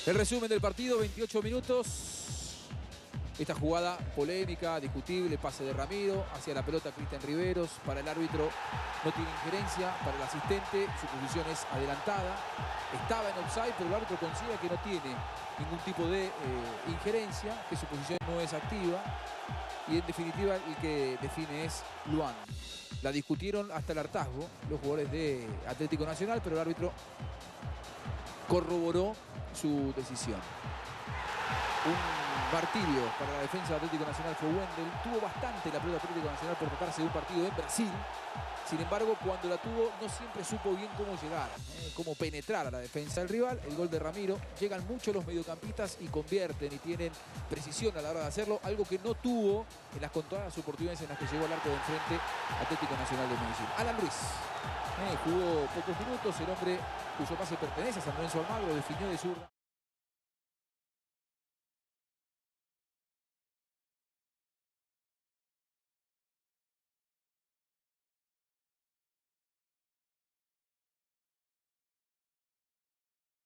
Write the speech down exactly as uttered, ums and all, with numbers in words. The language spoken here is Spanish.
El resumen del partido, veintiocho minutos. Esta jugada polémica, discutible, pase de Ramiro, hacia la pelota Cristian Riveros. Para el árbitro no tiene injerencia, para el asistente su posición es adelantada. Estaba en offside, pero el árbitro considera que no tiene ningún tipo de eh, injerencia, que su posición no es activa. Y en definitiva el que define es Luan. La discutieron hasta el hartazgo los jugadores de Atlético Nacional, pero el árbitro corroboró su decisión. Un martirio para la defensa de Atlético Nacional fue Wendel. Tuvo bastante la pelota Atlético Nacional por tratarse de un partido en Brasil. Sin embargo, cuando la tuvo, no siempre supo bien cómo llegar, eh, cómo penetrar a la defensa del rival. El gol de Ramiro. Llegan mucho los mediocampistas y convierten y tienen precisión a la hora de hacerlo. Algo que no tuvo en las contadas oportunidades en las que llegó al arco de enfrente Atlético Nacional de Medellín. Alan Ruiz. Eh, jugó pocos minutos. El hombre cuyo pase pertenece a San Lorenzo Almagro definió de zurda.